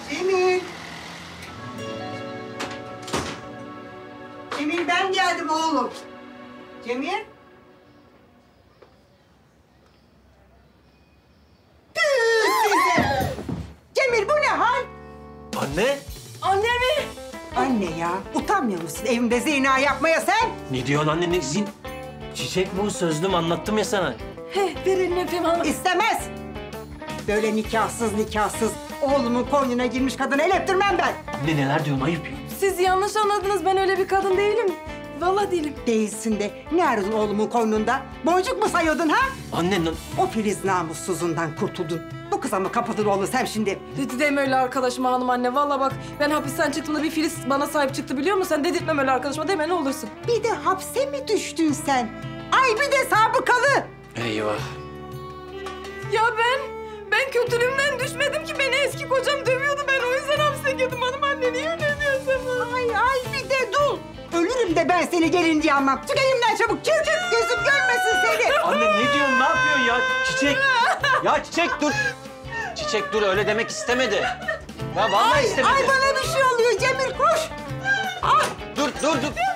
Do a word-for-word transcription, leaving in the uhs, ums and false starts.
Cemil. Cemil ben geldim oğlum. Cemil. Cemil bu ne hal? Anne! Anne mi? Anne ya, utanmıyor musun evimde zina yapmaya sen? Ne diyorsun anne? Ne zin? Çiçek bu, sözlüm, anlattım ya sana. He, ver elini öpeyim hanım. İstemez. Böyle nikahsız nikahsız oğlumun koynuna girmiş kadını el öptürmem ben. Anne neler diyorsun? Ayıp ya. Siz yanlış anladınız. Ben öyle bir kadın değilim. Vallahi değilim. Değilsin de ne aradın oğlumun koynunda? Boncuk mu sayıyordun ha? Anne na- O Filiz namussuzundan kurtuldun. Bu kıza mı kapıldın oğlum sen şimdi? Dedi deme öyle arkadaşıma hanım anne. Vallahi bak ben hapisten çıktığımda bir Filiz bana sahip çıktı biliyor musun? Sen dedirtmem öyle arkadaşıma deme ne olursun. Bir de hapse mi düştün sen? Ay bir de sabıkalı. Eyvah. Ya ben, ben kötülüğümden düşmedim ki. Beni eski kocam dövüyordu. Ben o yüzden hapse girdim hanım anne. Niye öyle diyorsun? Ay ay bir de dur. Ölürüm de ben seni gelin diye almam. Çık elimden çabuk. Çık çık gözüm görmesin seni. Anne ne diyorsun? Ne yapıyorsun ya? Çiçek. Ya Çiçek dur. Çiçek dur, öyle demek istemedi. Ya vallahi Ay, istemedi. ay bana bir şey oluyor Cemil koş. Dur, dur, dur.